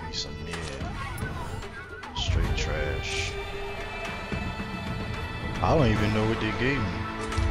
me some mid. Straight trash. I don't even know what they gave me.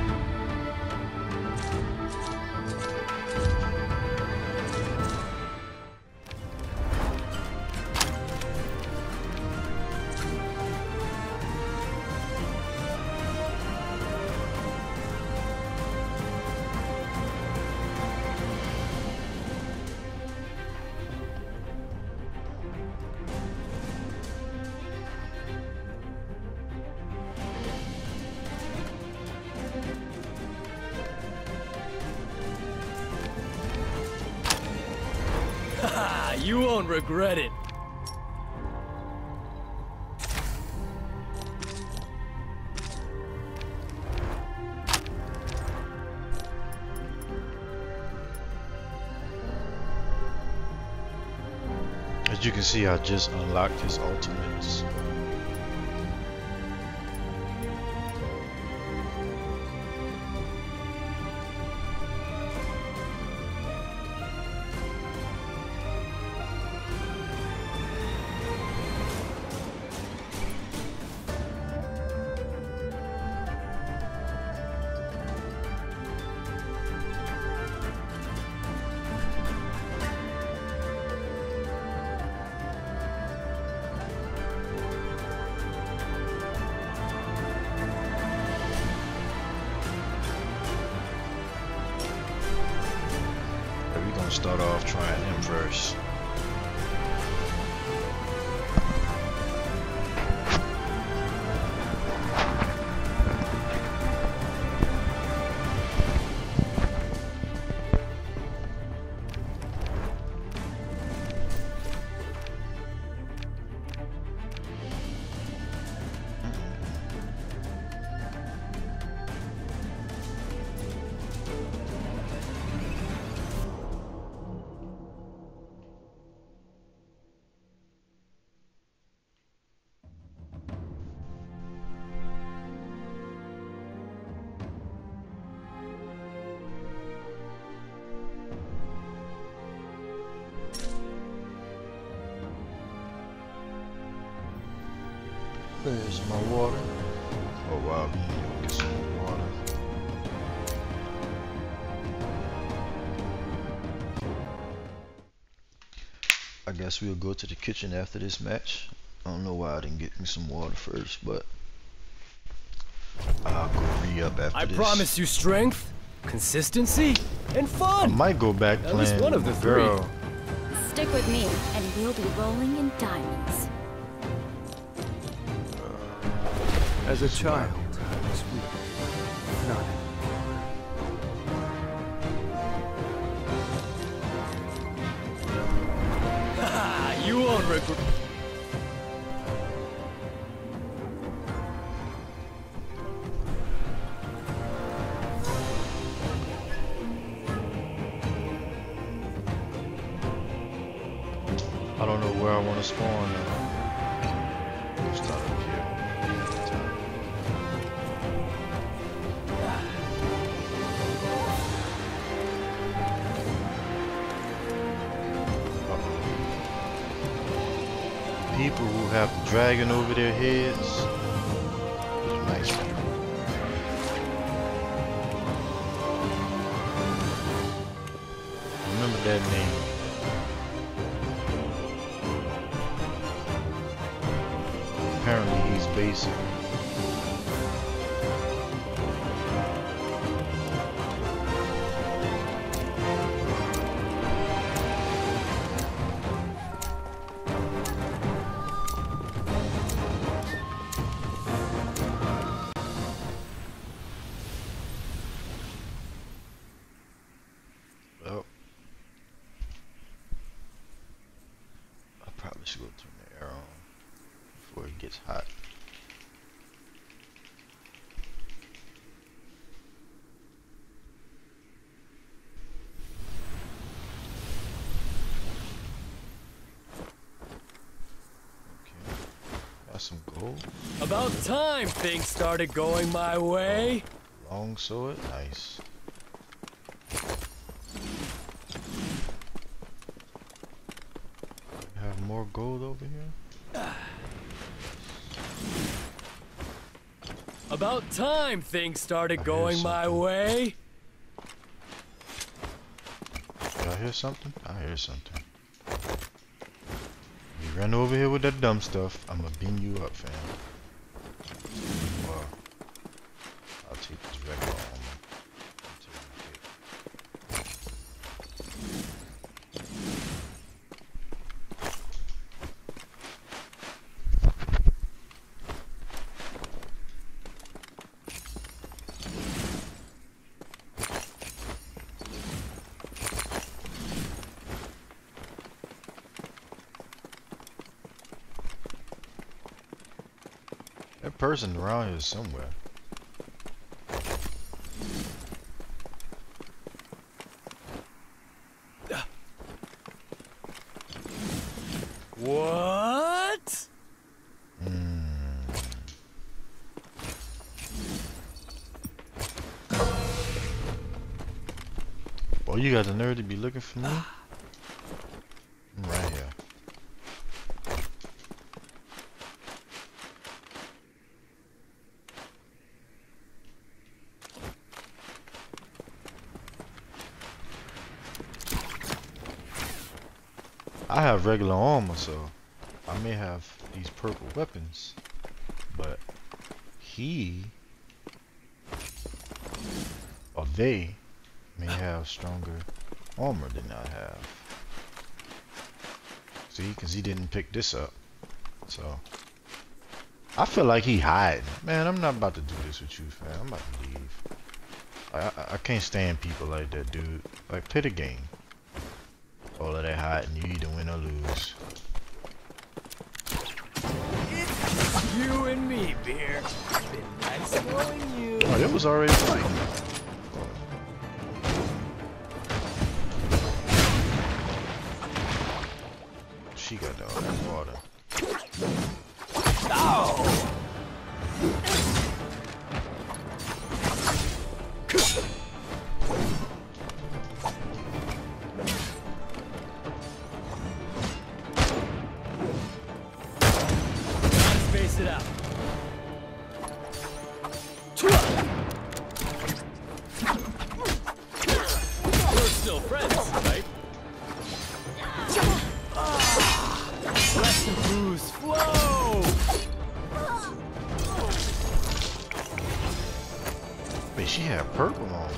You won't regret it. As you can see, I just unlocked his ultimates. We're gonna start off trying him first. Where's my water? Oh wow, get some more water. I guess we'll go to the kitchen after this match. I don't know why I didn't get me some water first, but I'll go re-up after this. I promise you strength, consistency, and I fun. might go back At playing least one of the three. girl. Stick with me, and we'll be rolling in diamonds. As a child, I was weak. Not Haha, you won't regret. I don't know where I want to spawn now. We'll start up here. People who have the dragon over their heads. Those are nice people. Remember that name. Apparently he's basic. Well, I probably should go turn the air on before it gets hot. Okay, got some gold. About time things started going my way. Long sword, nice. Have more more gold over here? About time things started I going hear my something. way. Did I hear something? I hear something. You run over here with that dumb stuff, I'ma beam you up, fam. Well, I'll take this regular armor. I'll take it. That person around here somewhere. What? Boy, you got the nerve to be looking for me? I'm right here. I have regular armor, so I may have these purple weapons, but he or they may have stronger armor than I have. See, because he didn't pick this up, so I feel like he hiding. Man, I'm not about to do this with you, fam. I'm about to leave. I can't stand people like that, dude. Like, play the game. All of that hiding, you either win or lose. It's you and me, Beer. Been nice knowing you. Oh, it was already fighting. She got all that water. Oh! Space it out. We're still friends, right? Let the booze flow! Wait, she had purple on.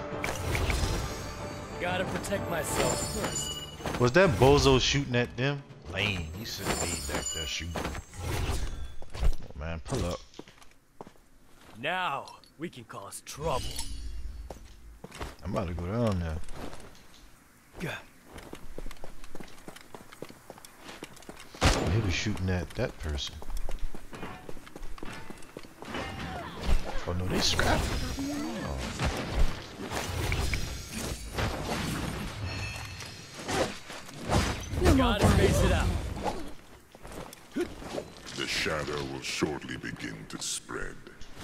Gotta protect myself first. Was that bozo shooting at them? Lame. He should have laid back there shooting. Oh, man, pull up. Now we can cause trouble. I'm about to go down there. He was shooting at that person. Oh no, they scrapping. Oh. Gotta space it out. The shadow will shortly begin to spread.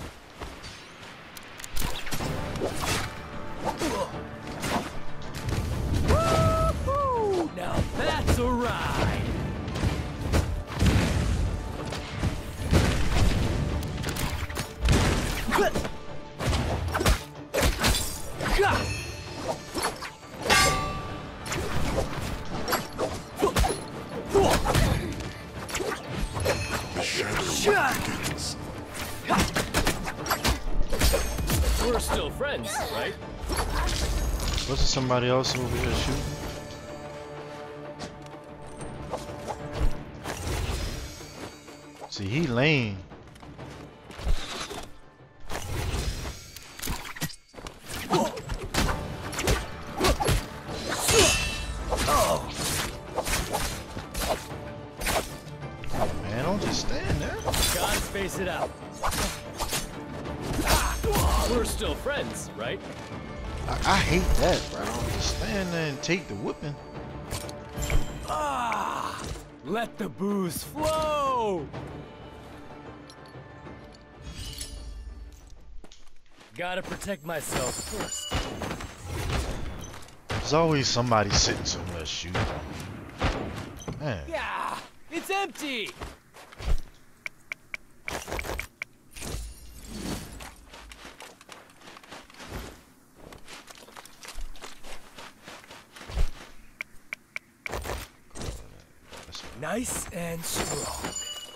Woo-hoo! Now that's a ride. The shadow begins. We're still friends, right? Wasn't somebody else over here shooting? See, he lame. Man, don't just stand there. Gotta space it out. We're still friends, right? I hate that, bro. Don't just stand there and take the whipping. Ah! Let the booze flow! Gotta protect myself first. There's always somebody sitting somewhere shooting. Man. Yeah! It's empty! Nice and strong.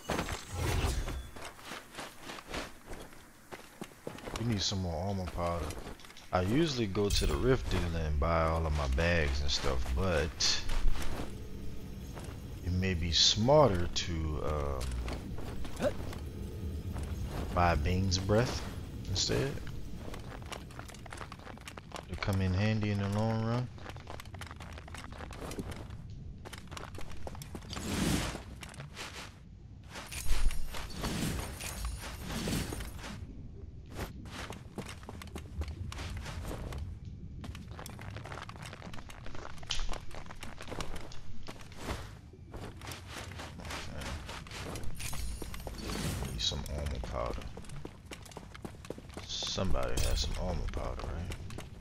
We need some more armor powder. I usually go to the Rift dealer and buy all of my bags and stuff, but it may be smarter to buy Bing's Breath instead. It'll come in handy in the long run. Some armor powder. Somebody has some armor powder, right?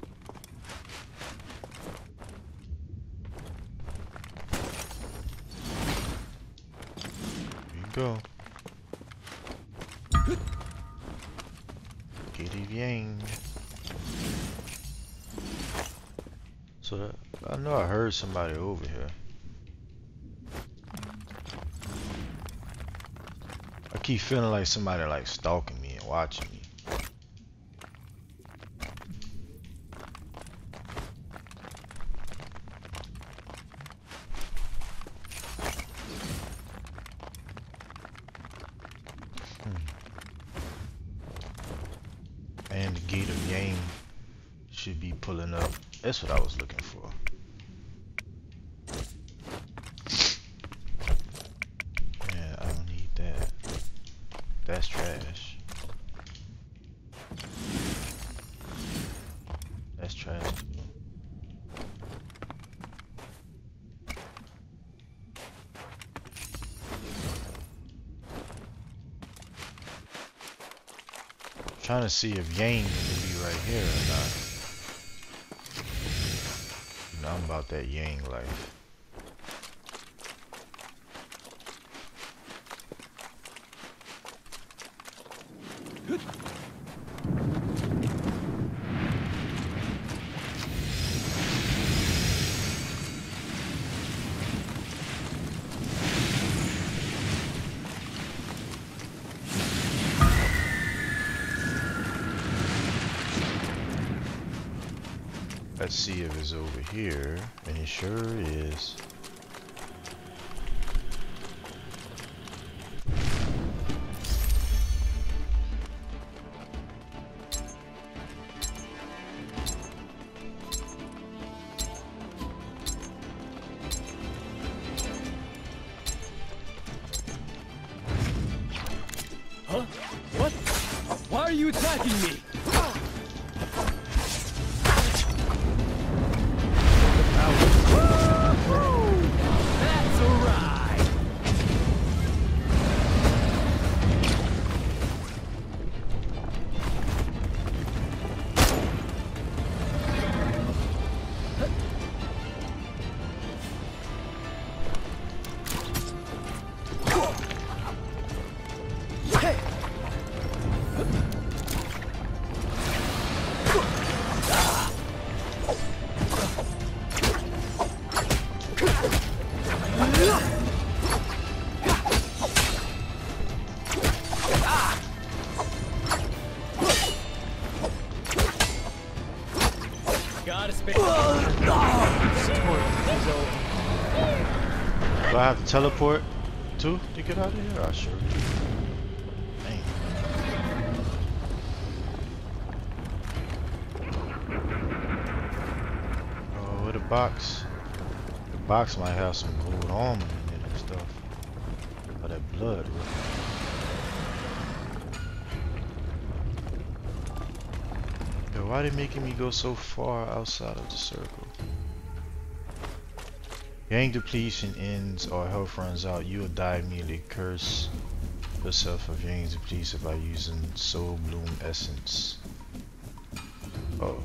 Here you go. Get it, yang. So that, I know I heard somebody over here. I keep feeling like somebody like stalking me and watching me. And the Gate of Yang should be pulling up. That's what I was looking for. Man, I don't need that. That's trash. That's trash too. Trying to see if Yang will be right here or not. You know, I'm about that Yang life. Let's see if it's over here, and it sure is. Huh? What? Why are you attacking me? That's a ride! Hey! Gotta spare. Do I have to teleport too to get out of here? I sure do. Dang. Oh, with the box. The box might have some gold armor in it and stuff. Or that blood. Yo, why they making me go so far outside of the circle? Yang depletion ends or health runs out, you will die immediately. Curse yourself of Yang depletion by using Soul Bloom Essence. Oh.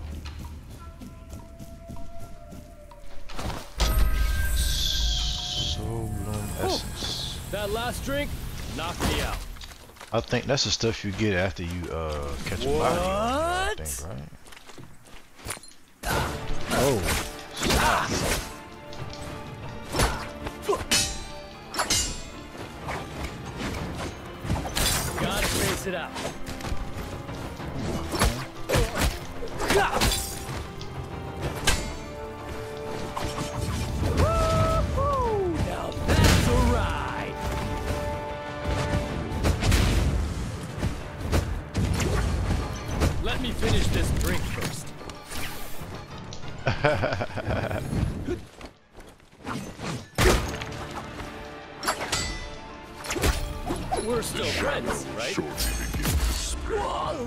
Soul Bloom Essence. That last drink knocked me out. I think that's the stuff you get after you catch a body. I What? think, right? Oh. Gotta face it out. Woo-hoo! Now that's a ride. Let me finish this drink first. We're still friends, right? Shortly begin to spread.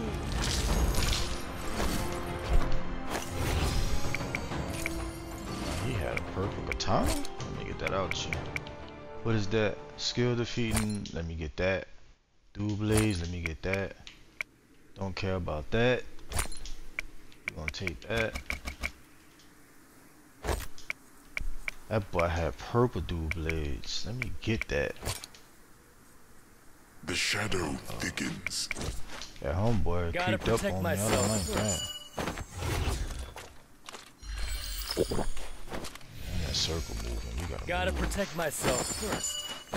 He had a purple katana? Let me get that out you. What is that? Skill defeating. Let me get that. Dual blades. Let me get that. Don't care about that. We're gonna take that. That boy had purple dual blades. Let me get that. The shadow thickens. That homeboy Gotta creeped up protect on me. I don't myself like first. that. And that circle moving. You gotta move. Protect myself first.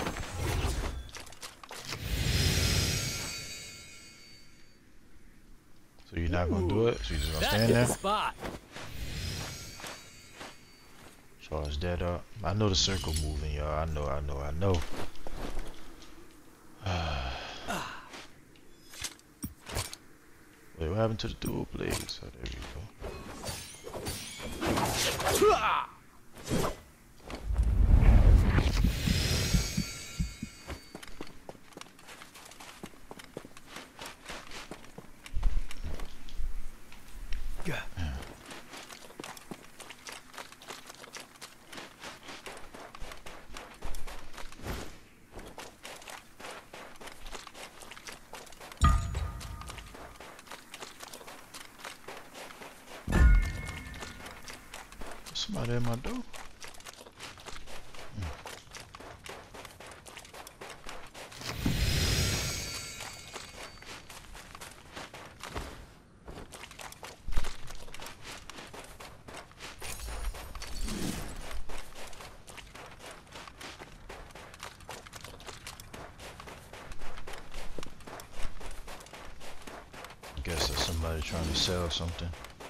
So you're not gonna do it? So you're just gonna That stand hit there? the spot. Charge that up. I know the circle moving, y'all. I know. Wait, what happened to the dual blades? Oh, there we go. Somebody at my door. I guess that's somebody trying to sell something.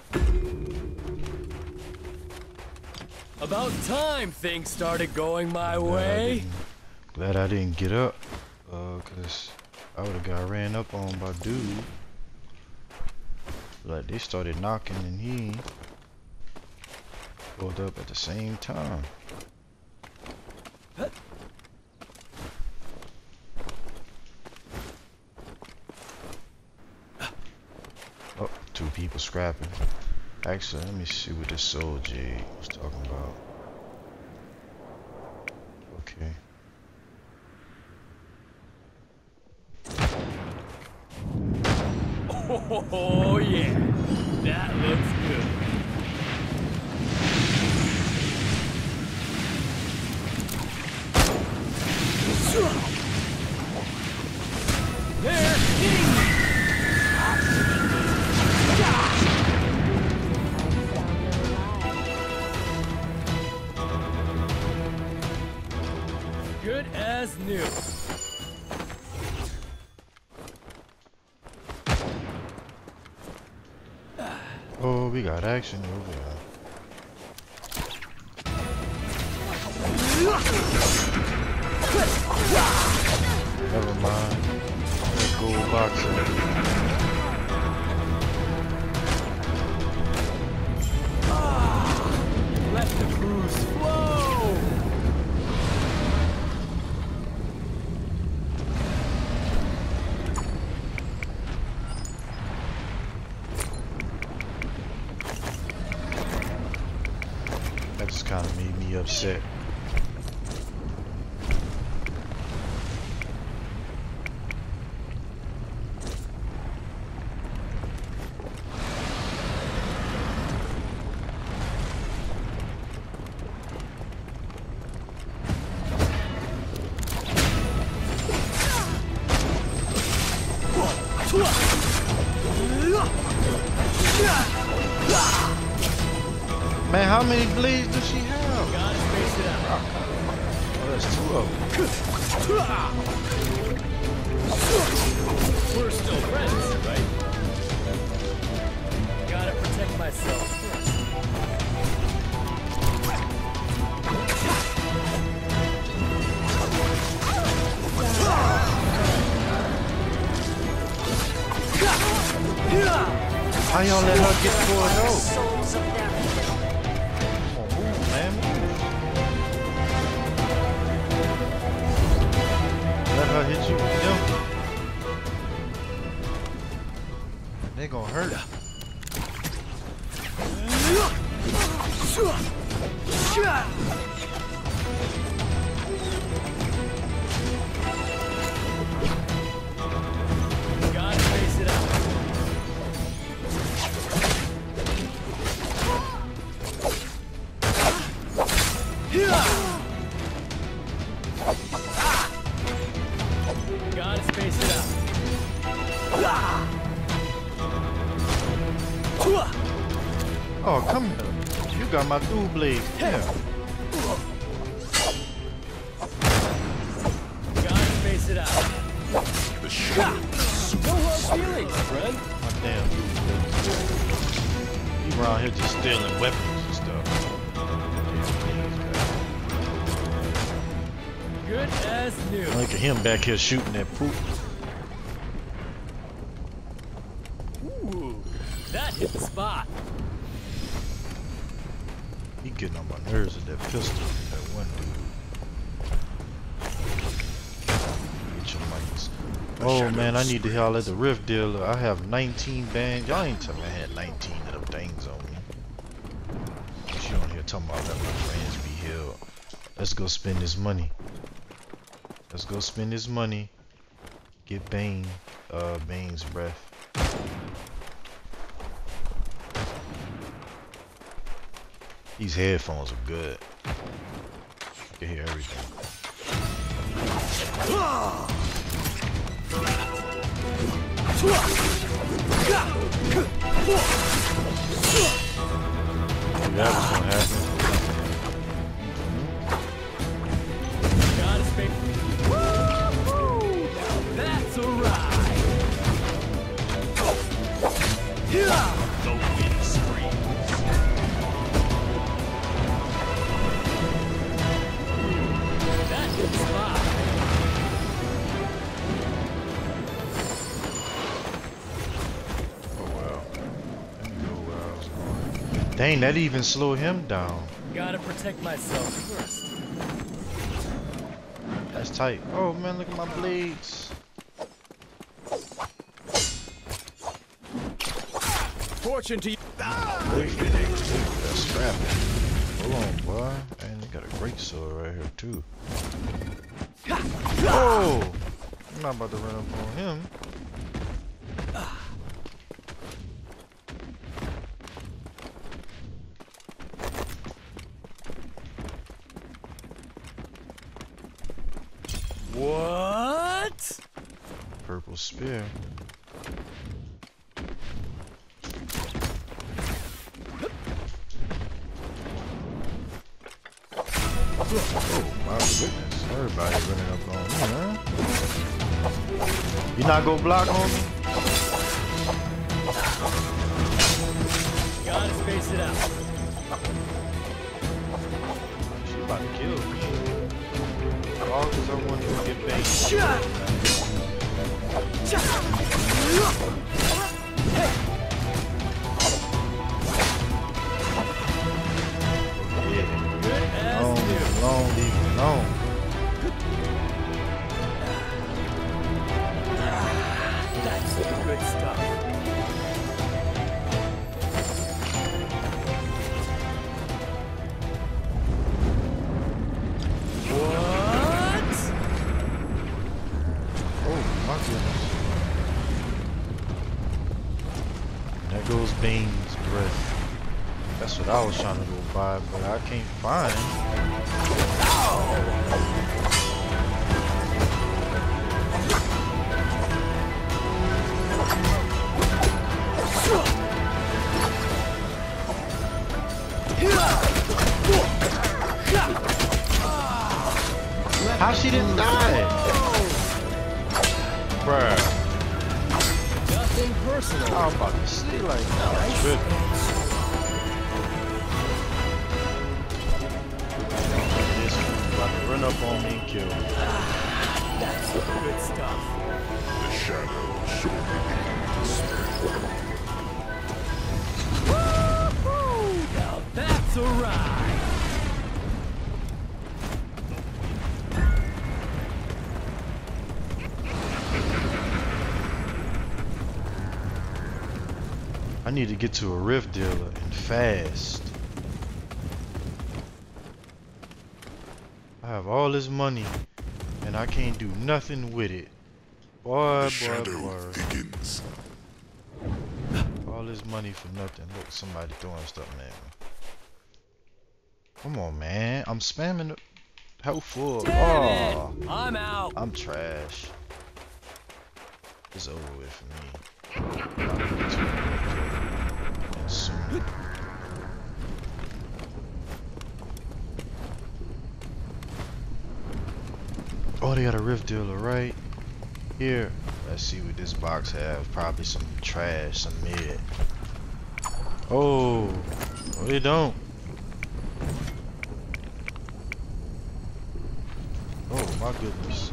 About time things started going my way. Glad I didn't get up, cause I would've got ran up on by dude. Like they started knocking and he pulled up at the same time. Oh, two people scrapping. Actually, let me see what this Soul Jade was talking about. Okay. Oh yeah, that looks good. They're hitting me. Good as new. Oh, we got action over here. Never mind. Let's go boxing. Let the cruise flow. That just kind of made me upset. Man, how many blades does she have? Gotta space it out. Oh, that's 2 of them. We're still friends, right? Gotta protect myself first. How y'all let her get pulled out? Souls of their Come on, move, man. Let her hit you with them. They gonna hurt her. Gotta space it out. Gotta space it out. Oh, come here. You got my dual blade. Yeah. Gotta space it out. The shadow No hard feelings, friend. My damn dual blade. You around here just stealing weapons and stuff. Good as new. Look at him back here shooting that poop. Ooh, that hit the spot. He getting on my nerves with that pistol. That one dude. Get your mics. Oh man, I need to y'all at the Rift dealer. I have 19 bands. Y'all ain't telling me I had 19 of them things on me. She on here talking about letting my friends be healed. Let's go spend this money. Let's go spend this money. Get Bane, Bane's breath. These headphones are good. You can hear everything. That was gonna happen. Gotta space. Woo-hoo! That's a ride. The wind screams. That hit the spot. Oh wow. Let me go where I was going. Dang, that even slowed him down. Gotta protect myself first. That's tight. Oh man, look at my blades. Fortune to you. Look at that scrapping. Hold on, boy. And they got a great sword right here too. Oh! I'm not about to run up on him. What? Purple spear. Oh my goodness. Everybody running up on me, huh? You not gonna block on me? Gotta space it out. She about to kill me. All because I want to get bait. Good as Long, new. long, leave me alone. That's good stuff. What? Oh my goodness. There goes Bane's breath. That's what I was trying to go buy, but I can't find. personal. I was about to say like, oh, trip. This fool about to run up on me and kill me. That's good stuff. The shadow will shortly begin to spread. Woo-hoo! Now that's a ride. I need to get to a rift dealer and fast. I have all this money and I can't do nothing with it. Boy, The shadow boy. begins. All this money for nothing. Look, somebody throwing stuff, man. Come on, man. I'm spamming the health full. Damn Oh, it! I'm out. I'm trash. It's over with for me. And soon. Oh, they got a rift dealer right here. Let's see what this box have. Probably some trash, some mid. Oh, no, they don't. Oh my goodness.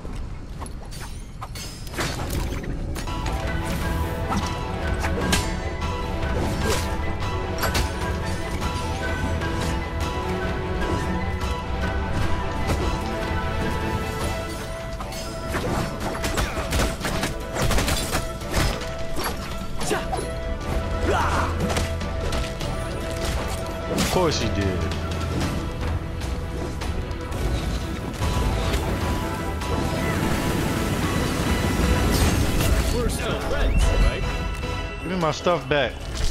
Of course he did. We're still friends, right? Give me my stuff back.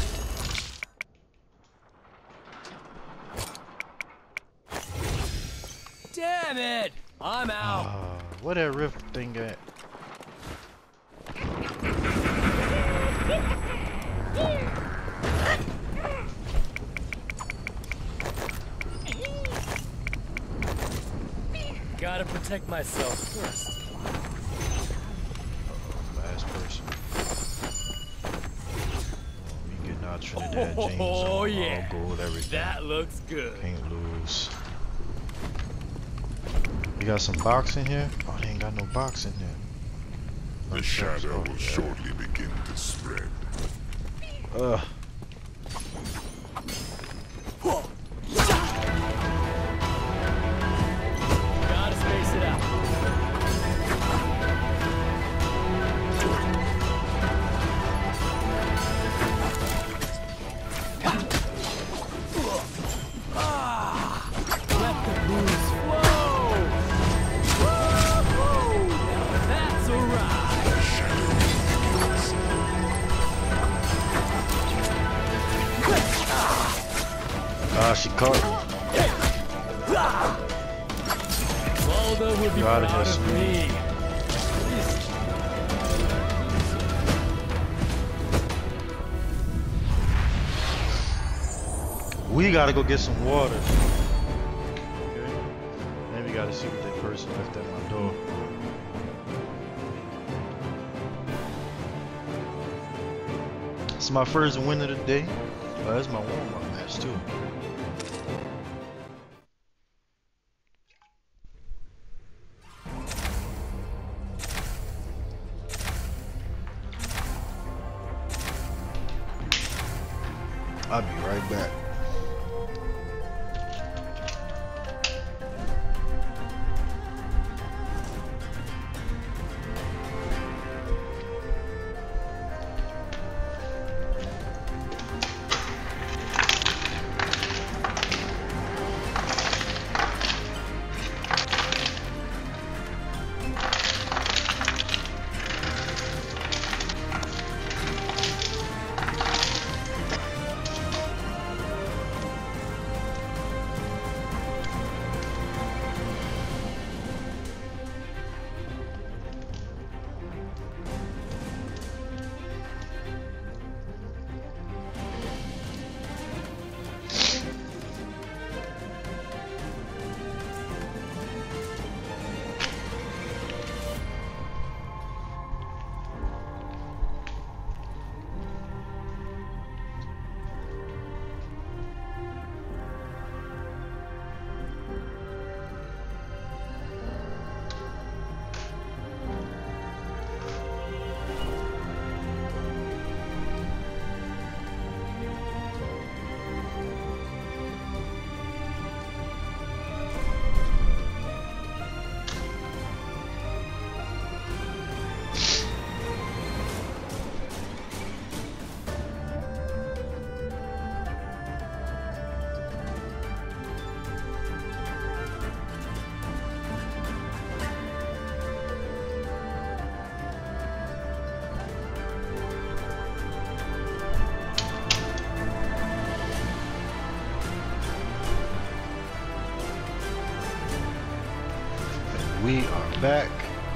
Damn it! I'm out. Where that rift thing at? Gotta protect myself first. Last person. We getting our Trinidad James Oh, on, yeah. all gold, everything. That looks good. Can't lose. You got some box in here? Oh, they ain't got no box in there. The shadow will shortly begin to spread. Ugh. Gotta space it out. Let the booze flow. Woo-hoo! Now that's a ride. Ah, she caught me. Waldo would be You're outta proud here, of Sweet. me. We gotta go get some water. Okay. Then we gotta see what that person left at my door. It's my first win of the day. That's my warm-up match too. I'll be right back. back.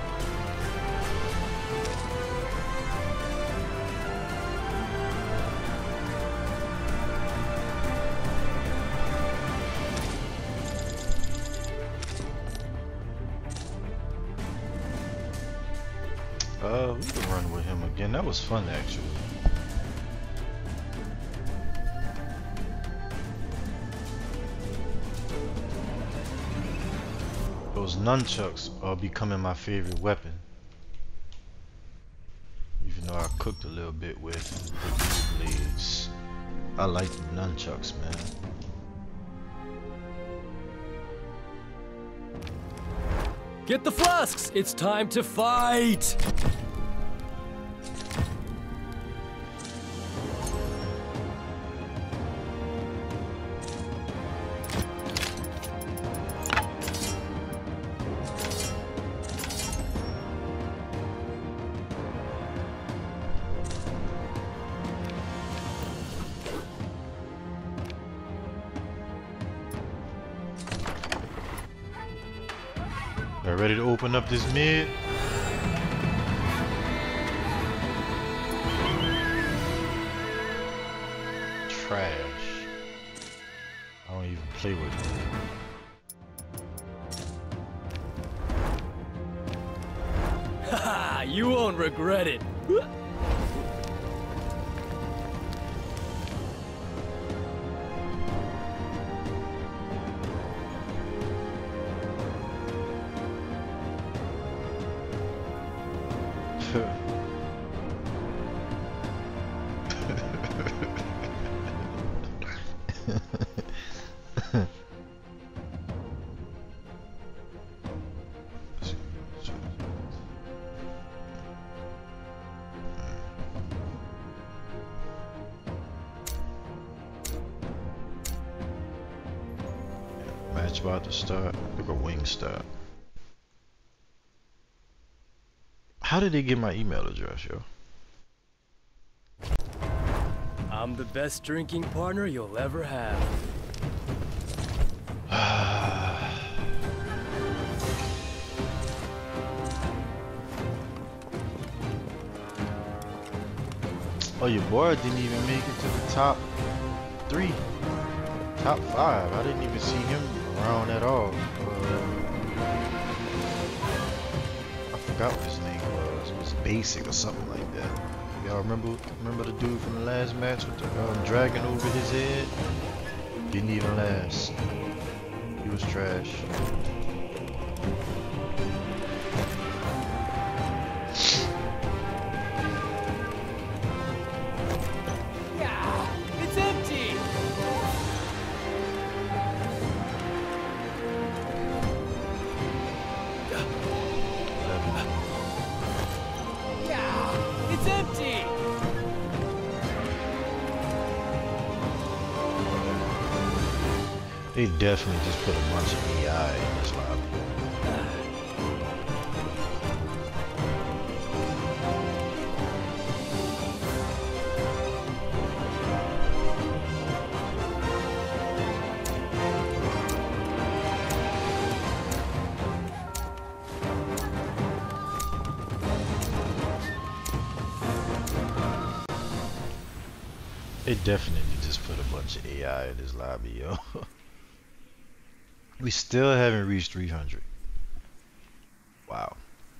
We can run with him again. That was fun, actually. Those nunchucks are becoming my favorite weapon. Even though I cooked a little bit with the blue blades. I like the nunchucks, man. Get the flasks! It's time to fight! Y'all ready to open up this mid? Trash. I don't even play with it. Haha, you won't regret it. Match about to start. Look at Wingstop. How did they get my email address, yo? I'm the best drinking partner you'll ever have. Oh, your boy didn't even make it to the top 3. Top 5. I didn't even see him around at all. I forgot what his name was. It was Basic or something like that. Y'all remember the dude from the last match with the dragon over his head? Didn't even last. He was trash. It's empty! It's empty! They definitely just put a bunch of AI in this lobby. They definitely just put a bunch of AI in this lobby, yo. We still haven't reached 300. Wow.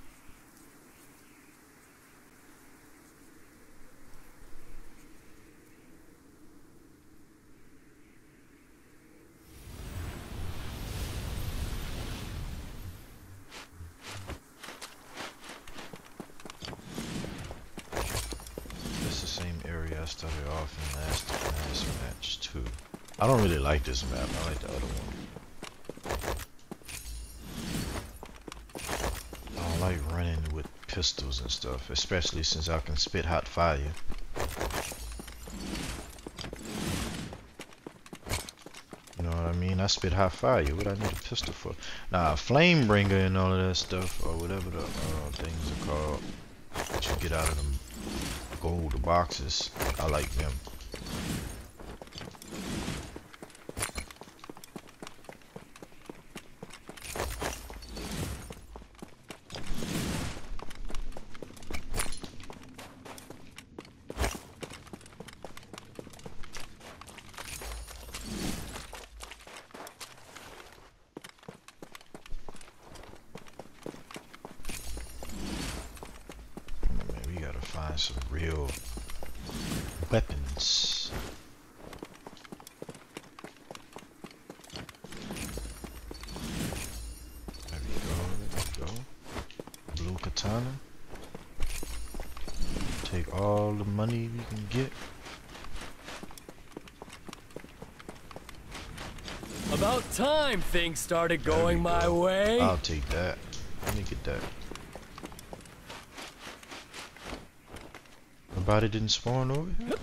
It's the same area I started off in last match too. I don't really like this map. I like the other one. I don't like running with pistols and stuff, especially since I can spit hot fire. You know what I mean? I spit hot fire. What I need a pistol for? Nah, flame bringer and all of that stuff, or whatever the things are called that you get out of them gold boxes. I like them. find some real weapons. There we go. Blue katana. Take all the money we can get. About time things started going my way. I'll take that. Let me get that. Nobody didn't spawn over here?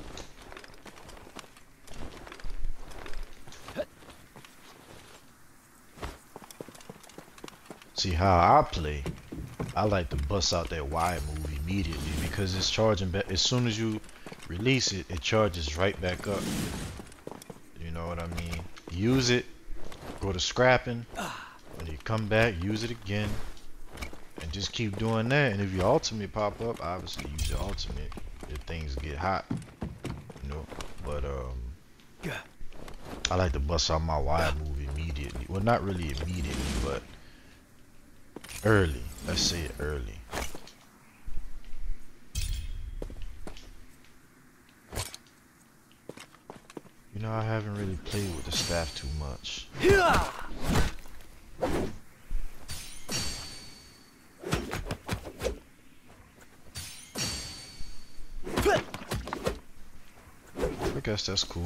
See how I play, I like to bust out that wire move immediately because it's charging back. As soon as you release it, it charges right back up. You know what I mean? Use it, go to scrapping, when you come back, use it again, and just keep doing that. And if your ultimate pop up, obviously use your ultimate if things get hot, you know. But I like to bust out my wire move immediately. Well, not really immediately, but early. Let's say it early. You know, I haven't really played with the staff too much. I guess that's cool.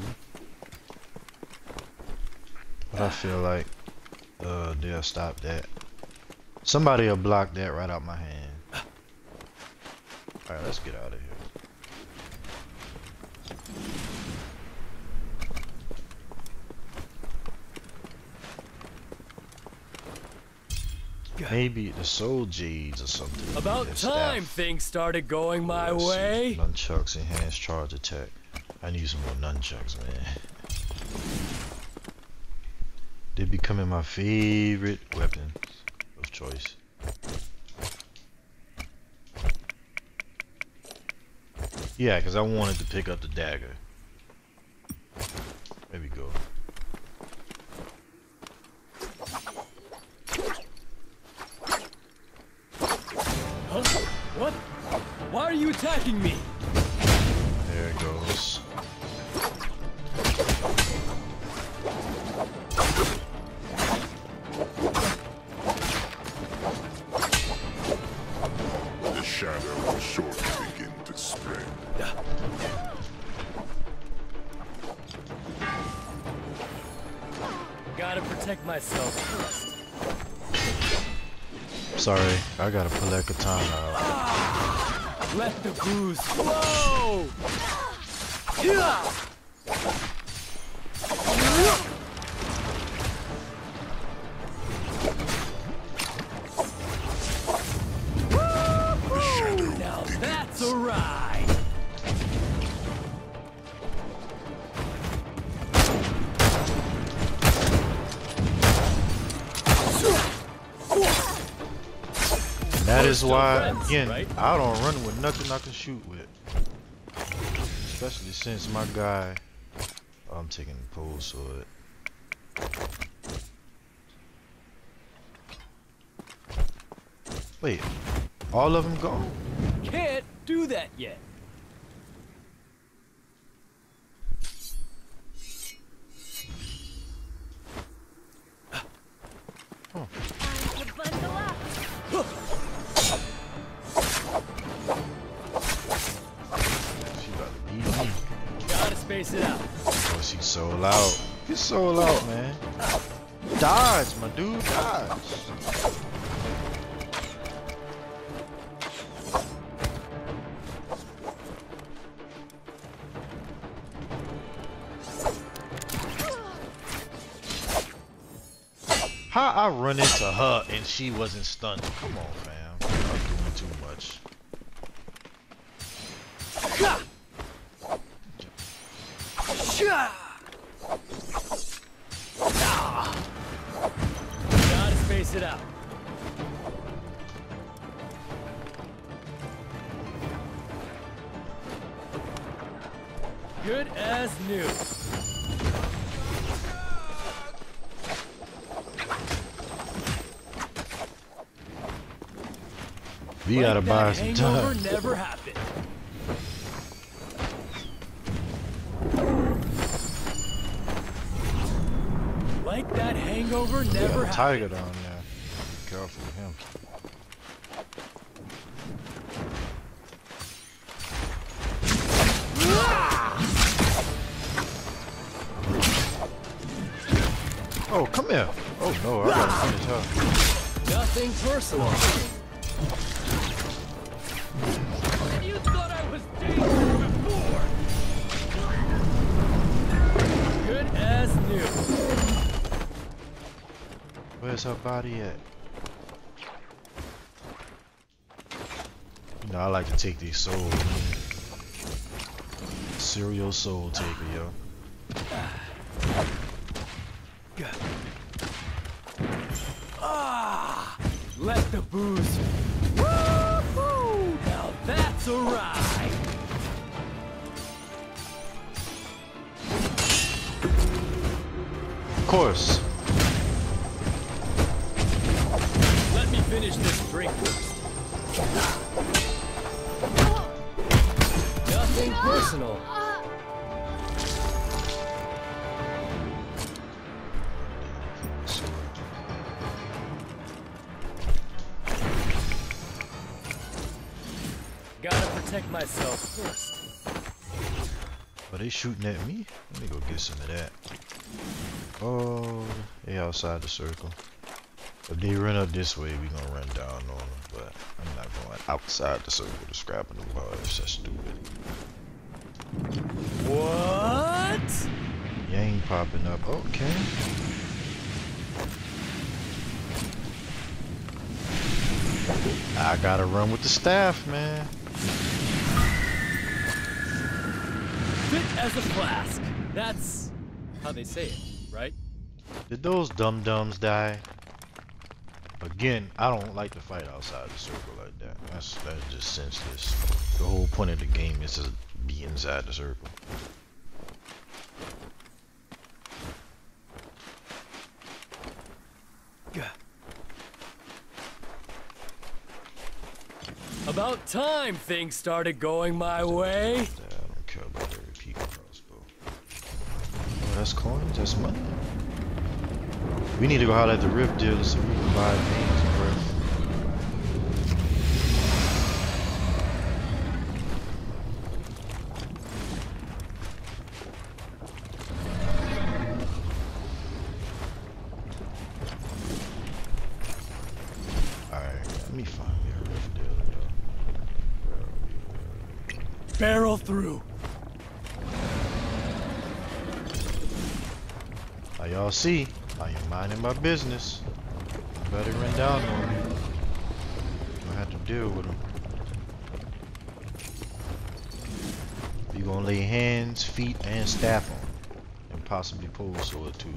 But I feel like they'll stop that. Somebody will block that right out my hand. Alright, let's get out of here. Maybe the soul jades or something. About time things started going my way. Nunchucks, enhanced charge attack. I need some more nunchucks, man. They're becoming my favorite weapon of choice. Yeah, because I wanted to pick up the dagger. There we go. Huh? What? Why are you attacking me? There it goes. The shadow will shortly begin to spread. Gotta protect myself first. Sorry, I gotta pull that katana out. Let the booze flow! Yeah! Now that's a ride! That is why, friends, again, right? I don't run with nothing I can shoot with. Especially since my guy, I'm taking the pole sword. Wait, all of them gone? Can't do that yet. Time to bundle up. She about to beat me. Gotta space it out. Oh, she's so loud. He's so loud, man. Dodge, my dude, dodge. How I run into her and she wasn't stunned? Come on, fam. I'm doing too much. Gotta space it out. Good as new. We gotta Like buy that some hangover time. never happened. hangover never Yeah, happened. Tiger down there. Be careful with him. Oh, come here. Oh no, I gotta finish her. Nothing personal. You thought I was dangerous before. Good as new. Where's her body at? You know, I like to take these souls. Serial soul taker, yo. Ah, let the booze. Woo-hoo! Now that's a ride. Of course. Let me finish this drink first. Nothing personal. Gotta protect myself first. Are they shooting at me? Let me go get some of that. Oh, they outside the circle. If they run up this way, we gonna run down on them. But I'm not going outside the circle to scrap in the bar. It's just stupid. What? Yang popping up. Okay. I gotta run with the staff, man. Fit as a flask. That's how they say it, right? Did those dum-dums die? Again, I don't like to fight outside the circle like that. That's just senseless. The whole point of the game is to be inside the circle. About time things started going my way. I don't care about every peak crossbow. Oh, that's coins? That's money? We need to go out at the Rift dealer so we can buy things, bro. Alright, let me find me a Rift dealer, yo. Barrel through. Now y'all see, I am minding my business. Nobody run down on me. I have to deal with them. We gonna lay hands, feet, and staff on them, and possibly pole sword too.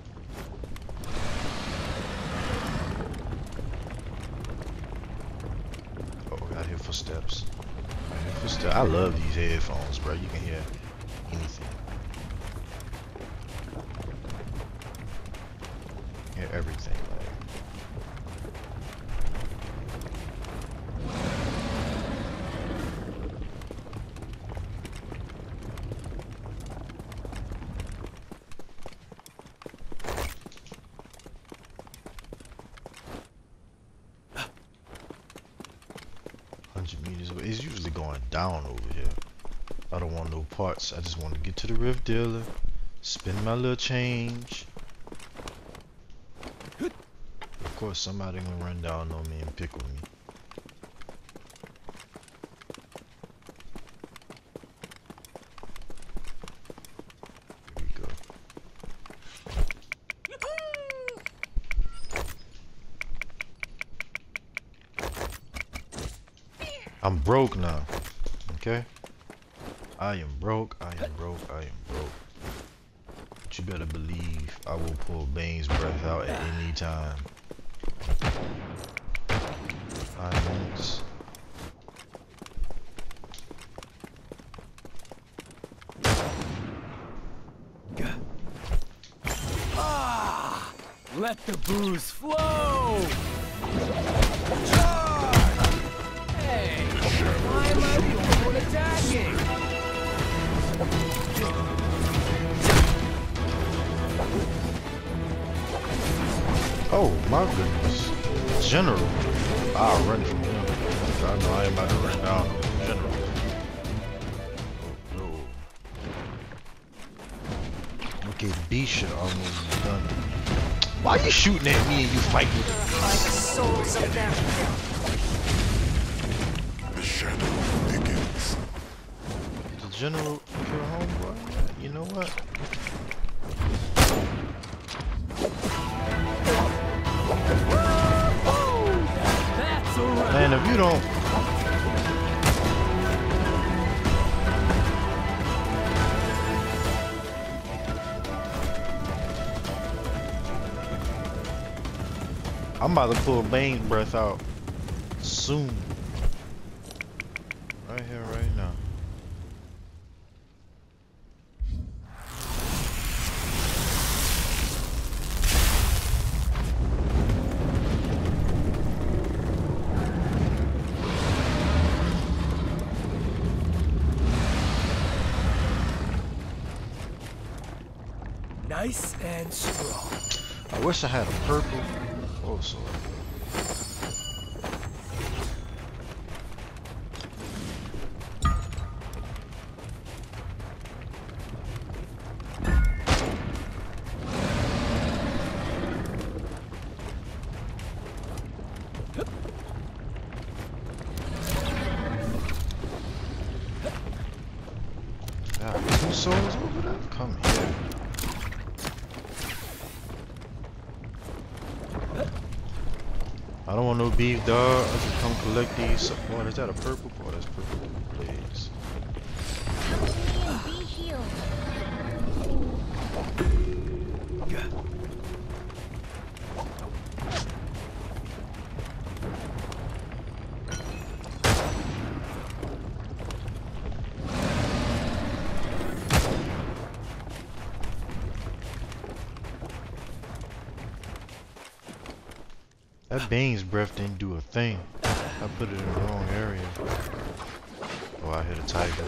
Oh, got here footsteps. I love these headphones, bro. You can hear anything. Hear everything, like. It's usually going down over here. I don't want no parts. I just want to get to the Rift dealer, spend my little change. Of course, somebody gonna run down on me and pickle me. Here we go. I'm broke now, okay? I am broke, I am broke, I am broke. But you better believe I will pull Bane's breath out at any time. 5 minutes. Ah! Let the booze flow! Hey! Why am I the only one attacking? Oh my goodness. General. I'll run from him. I know I ain't about to run down on General. Oh no. Okay, B should almost be done. Why you shooting at me and you fighting with The shadow begins. the General kill homeboy? You know what? That's a wrap. Man, if you don't... I'm about to pull Bane's breath out soon. Right here, right now. Nice and strong. I wish I had a purple. Oh, so. Yeah, 2 souls over there? Come here. I don't want no beef, dog. I can come collect these. What is that? A purple? Oh, that's purple blades. Be healed. That Bane's breath didn't do a thing. I put it in the wrong area. Oh, I hit a tiger.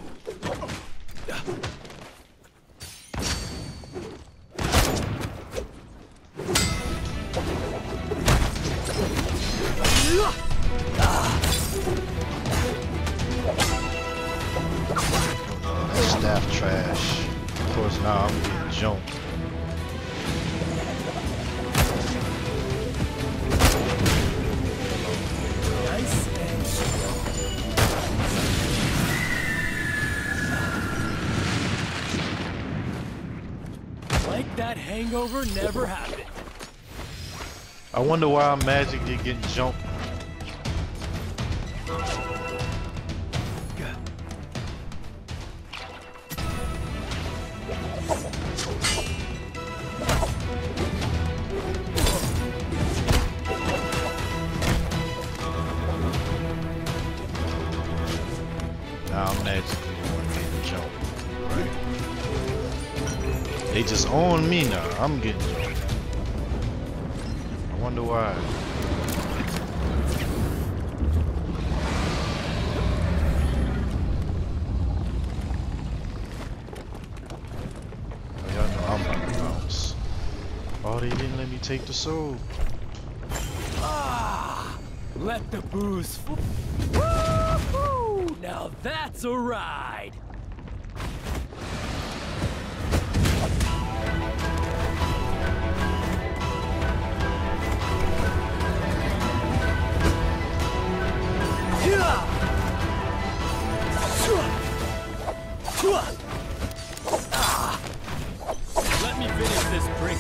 That staff trash. Of course, now I'm getting jumped. Nice and strong. Like that hangover never happened. I wonder why Magic did get jumped. Now I'm magically the one getting jumped. Right? They just own me now. I'm getting jumped. I wonder why. Oh, y'all know I'm about to bounce. Oh, they didn't let me take the soul. Ah, let the booze flow. Woo-hoo! Now that's a ride. Let me finish this drink.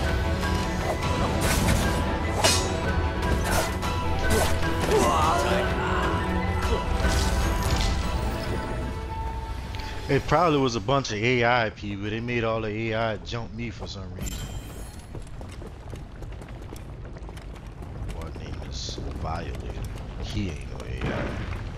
It probably was a bunch of AI people. They made all the AI jump me for some reason. Boy, name is Violator. He ain't no AI.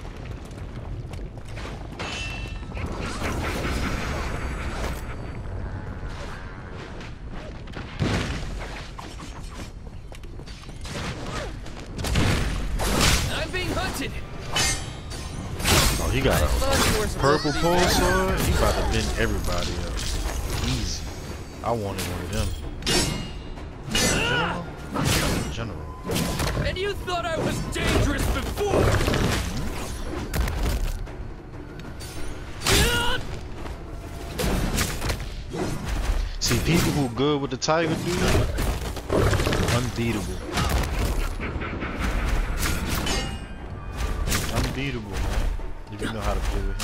I'm being hunted. Oh, he got a purple pole sword. He about to bend everybody up. Easy. I wanted one of them. General? general. And you thought I was dangerous before! See, people who good with the tiger, dude, unbeatable. Unbeatable, man. If you know how to play with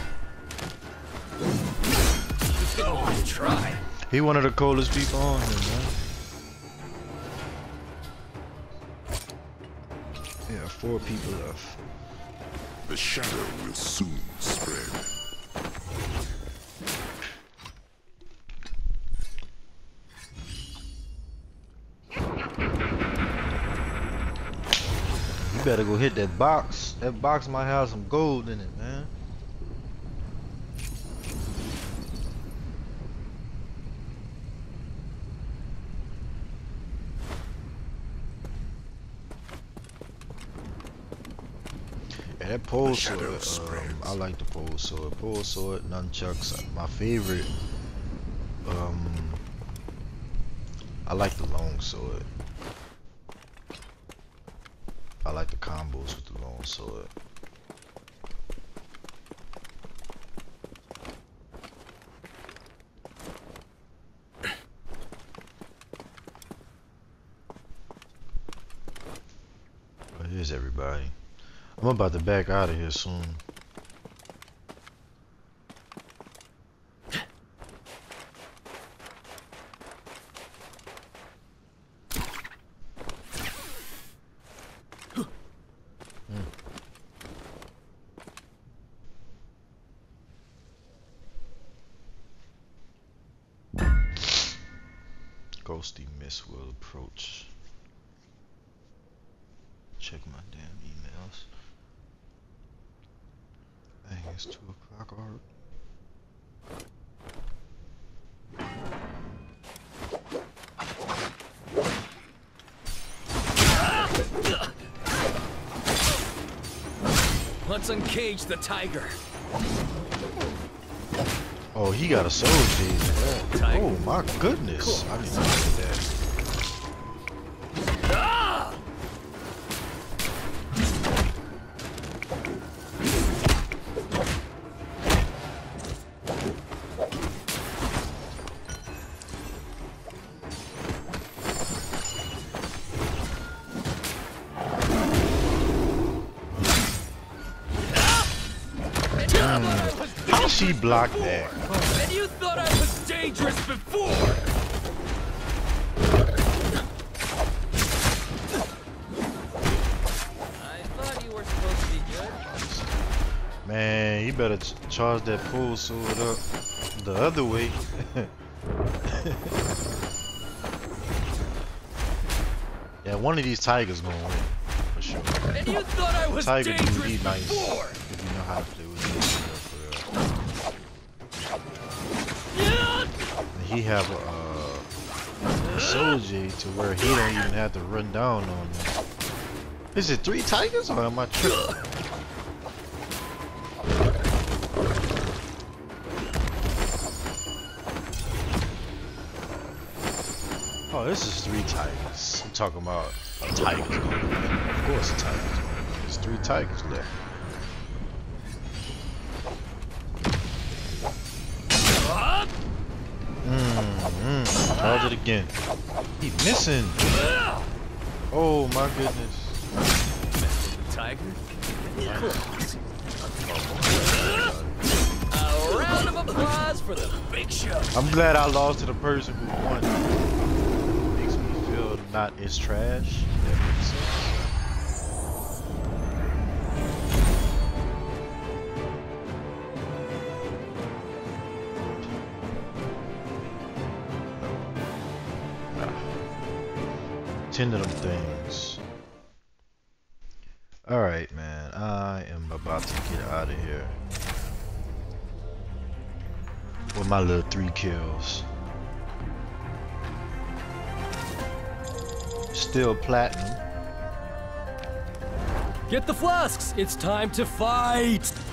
him. Oh, try. He one of the coldest people on here, man. Yeah, 4 people left. The shadow will soon spread. You better go hit that box. That box might have some gold in it, man. Yeah, that pole sword, I like the pole sword. Pole sword, nunchucks, my favorite. I like the long sword. I like the combos with the long sword. But here's everybody. I'm about to back out of here soon. Ghosty Miss will approach. Check my damn emails. Dang, it's 2 o'clock already. Let's uncage the tiger. Oh, he got a soul gauge. Tiger. Oh my goodness. I didn't know that. How she blocked that? And you thought I was dangerous before! I thought you were supposed to be good. Man, you better charge that pole sword up the other way. Yeah, one of these tigers gonna win for sure. And you thought I was Tiger dude, dangerous he nice before! if you know how to play with him. And he have a soldier to where he don't even have to run down on them. Is it 3 tigers or am I tripping? Oh, this is 3 tigers. I'm talking about a tiger's gonna win. Of course a tiger's gonna win. There's 3 tigers left. Charge it again. He missing. Oh my goodness. Tiger? A round of applause for the big show. I'm glad I lost to the person who won. Makes me feel not as trash. That makes sense. Ten of them things. Alright, man. I am about to get out of here. With my little 3 kills. Still platinum. Get the flasks! It's time to fight!